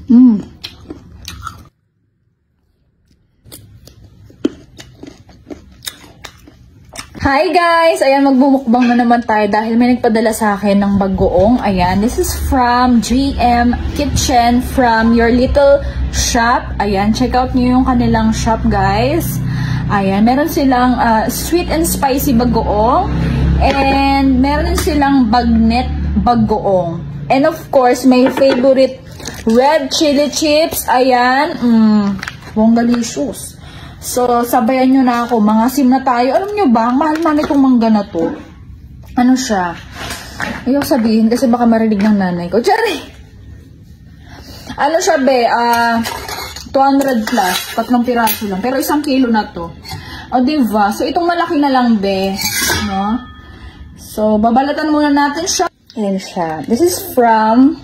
Hi guys! Ayan, magbumukbang na naman tayo dahil may nagpadala sa akin ng bagoong. Ayan, this is from GM Kitchen from Your Little Shop. Ayan, check out nyo yung kanilang shop guys. Ayan, meron silang sweet and spicy bagoong. And meron silang bagnet bagoong. And of course, my favorite red chili chips. Ayan, bonggalicious. So, sabayan nyo na ako. Mangasim na tayo. Alam nyo ba, mahal-mahal itong mangga na to. Ano siya? Ayaw sabihin kasi baka marinig ng nanay ko. Diyan! Ano siya, be? 200 plus. 3 piraso lang. Pero 1 kilo na to. O, diba? So, itong malaki na lang, be. No? So, babalatan muna natin siya. Ayan siya. This is from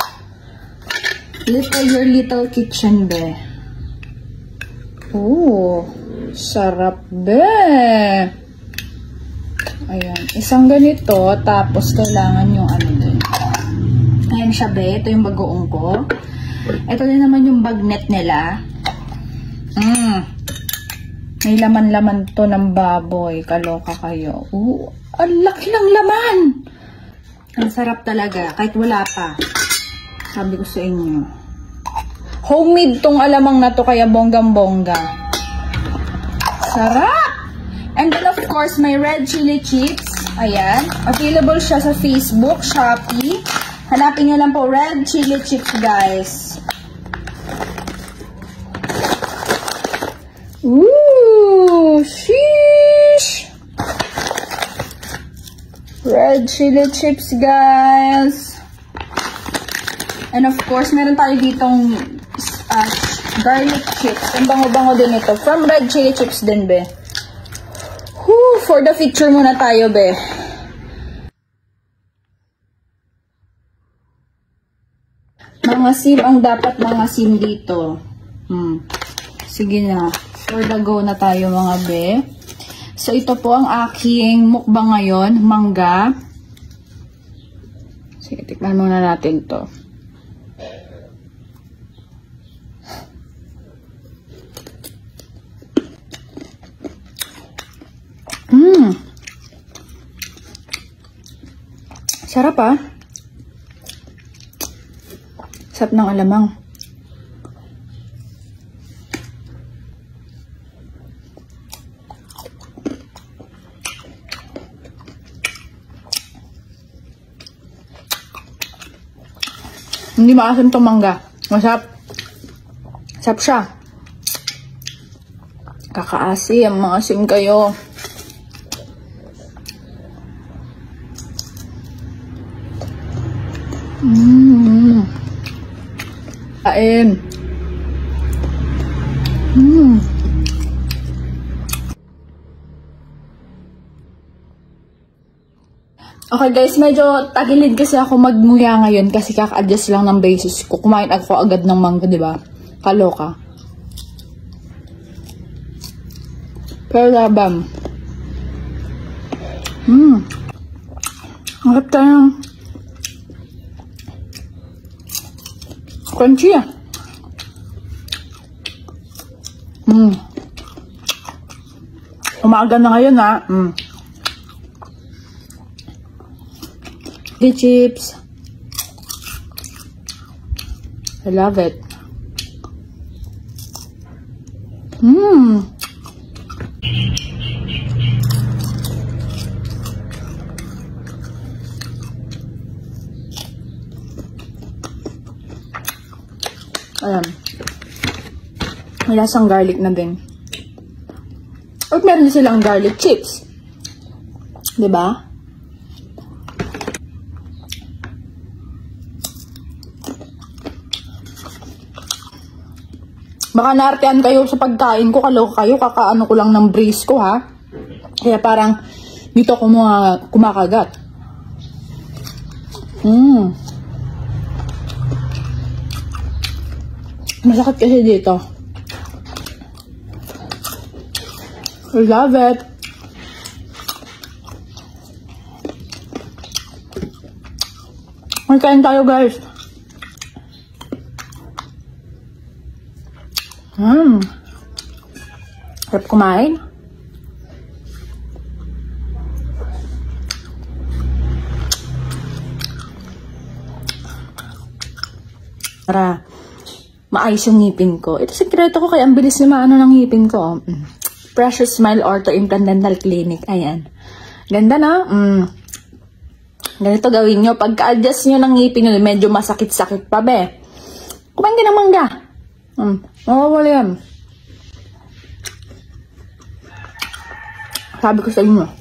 Your Little Kitchen, be. Oh, sarap be. Ayan, isang ganito, tapos kailangan yung ano din. Ayan siya be, ito yung bagoong ko. Ito din naman yung bagnet nila. May laman-laman to ng baboy, kaloka kayo. Ang laki ng laman. Ang sarap talaga, kahit wala pa. Sabi ko sa inyo. Homemade tong alamang na to, kaya bonggang-bongga. Sarap! And then of course, my red chili chips. Ayan. Available siya sa Facebook, Shopee. Hanapin nyo lang po, red chili chips, guys. Ooh! Sheesh! Red chili chips, guys. And of course, meron tayo ditong garlic chips. Ang bango-bango din ito. From red chili chips din, be. Whew, for the picture muna tayo, be. Mga sim ang dapat mga sim dito. Sige na. For the go na tayo, mga be. So, ito po ang aking mukbang ngayon. Mangga. Sige, tikman muna natin to. Sarap ah. Sarap ng alamang. Hindi maasim tong mangga. Masarap. Sarap siya. Kakaasim, maasim kayo. Kain. Okay guys, medyo tagilid kasi ako magmuya ngayon kasi kaka-adjust lang ng basis ko. Kumain ako agad ng mangga, di ba? Kaloka. Pero labam. Ang kapta ng crunchy ah. Umaga na ngayon ah. The chips. I love it. Ayan. May lasang garlic na din. At meron din silang garlic chips. Diba? Baka naartean kayo sa pagkain ko. Kaloka kayo. Kakaano ko lang ng brace ko ha. Kaya parang dito ako mga kumakagat. Masakit kasi dito. I love it. May kain tayo guys. Sarap kumain. Para maayos yung ngipin ko. Ito sikreto ko kaya ang bilis na maano ng ngipin ko. Precious Smile Ortho Implant Dental Clinic. Ayan. Ganda na. Ganito gawin nyo. Pagka-adjust nyo ng ngipin nyo, medyo masakit-sakit pa, be. Kumain ka ng mangga. Mawawala yan. Sabi ko sa inyo.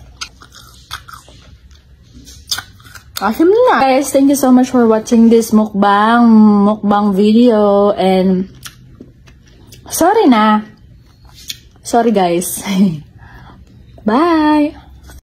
Asim na. Guys, thank you so much for watching this mukbang video. And sorry na. Sorry guys. Bye.